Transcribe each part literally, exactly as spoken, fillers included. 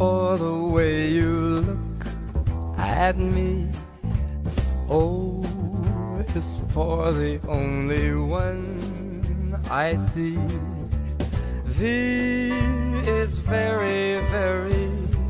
for the way you look at me. O is for the only one I see. V is very, very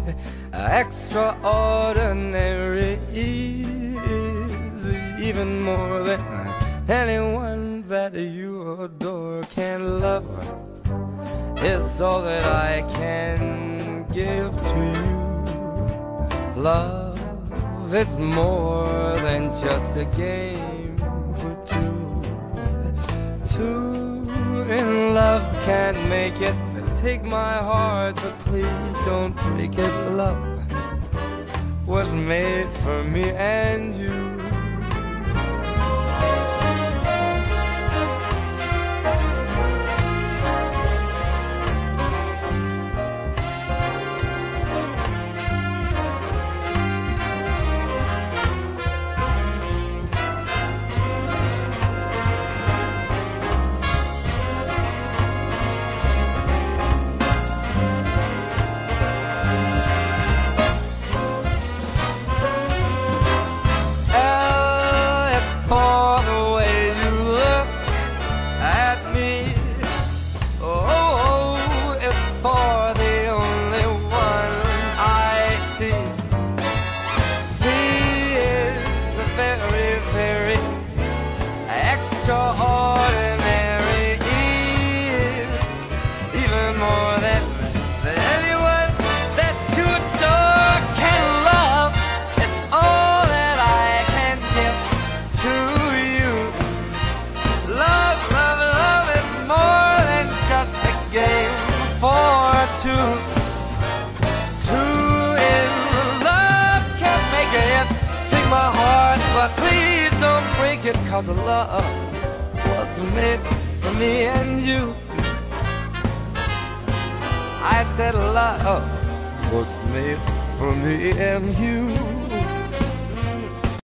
extraordinary. E is even more than anyone that you adore can love. Is all that I can give to you. Love is more than just a game for two. Two in love can't make it. Take my heart, but please don't break it. Love was made for me and you. For the way you look at me. Oh, it's for the only one I see. He is very, very extraordinary. He is even more than, than anyone that you adore can love. It's all that I can give to you. Love, love, love is more than just a game for two. Two in love can't make it. Take my heart, but please don't break it, 'cause love was made for me and you. I said love was made for me and you.